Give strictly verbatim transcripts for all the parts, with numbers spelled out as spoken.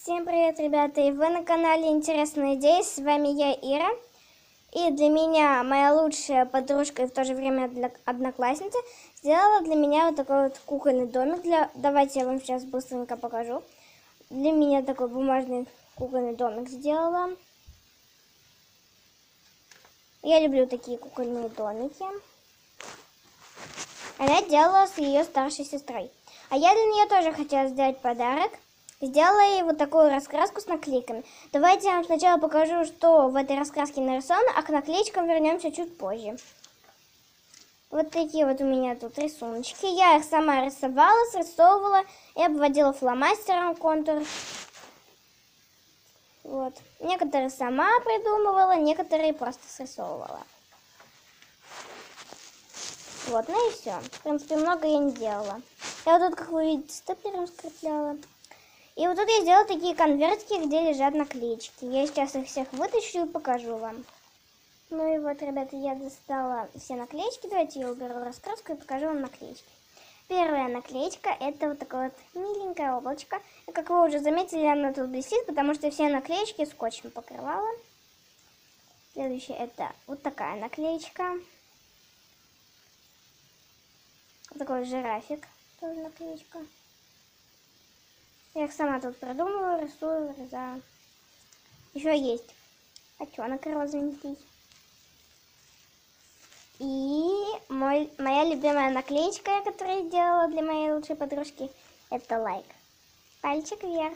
Всем привет, ребята, и вы на канале Интересные идеи, с вами я, Ира. И для меня моя лучшая подружка и в то же время одноклассница сделала для меня вот такой вот кукольный домик. Для... Давайте я вам сейчас быстренько покажу. Для меня такой бумажный кукольный домик сделала. Я люблю такие кукольные домики. Она делала с ее старшей сестрой. А я для нее тоже хотела сделать подарок. Сделала ей вот такую раскраску с наклейками. Давайте я вам сначала покажу, что в этой раскраске нарисовано, а к наклеечкам вернемся чуть позже. Вот такие вот у меня тут рисуночки. Я их сама рисовала, срисовывала и обводила фломастером контур. Вот. Некоторые сама придумывала, некоторые просто срисовывала. Вот, ну и все. В принципе, много я не делала. Я вот тут, как вы видите, степлером скрепляла. И вот тут я сделала такие конвертики, где лежат наклеечки. Я сейчас их всех вытащу и покажу вам. Ну и вот, ребята, я достала все наклеечки. Давайте я уберу раскраску и покажу вам наклеечки. Первая наклеечка — это вот такое вот миленькое облачко. И, как вы уже заметили, она тут блестит, потому что все наклеечки скотчем покрывала. Следующая — это вот такая наклеечка. Вот такой жирафик, тоже наклеечка. Я их сама тут продумываю, рисую, вырезаю. Еще есть котенок розовенький. И мой, моя любимая наклеечка, которую я делала для моей лучшей подружки, это лайк. Пальчик вверх.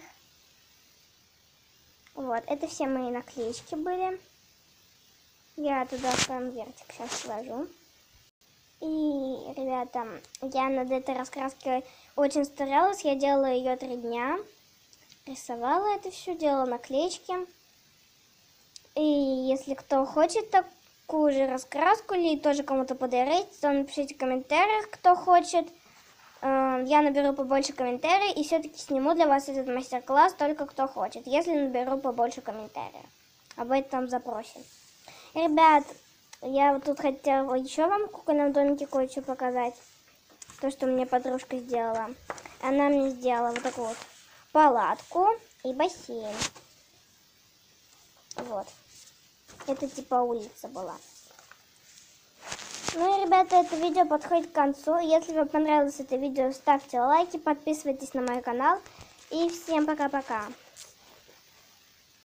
Вот, это все мои наклеечки были. Я туда в конвертик сейчас сложу. И, ребята, я над этой раскраской очень старалась. Я делала ее три дня. Рисовала это все, делала наклеечки. И если кто хочет такую же раскраску или тоже кому-то подарить, то напишите в комментариях, кто хочет. Я наберу побольше комментариев и все-таки сниму для вас этот мастер-класс, только кто хочет, если наберу побольше комментариев. Об этом запросе. Ребят, я вот тут хотела еще вам в кукольном домике кое-что показать. То, что мне подружка сделала. Она мне сделала вот такую вот палатку и бассейн. Вот. Это типа улица была. Ну и, ребята, это видео подходит к концу. Если вам понравилось это видео, ставьте лайки, подписывайтесь на мой канал. И всем пока-пока.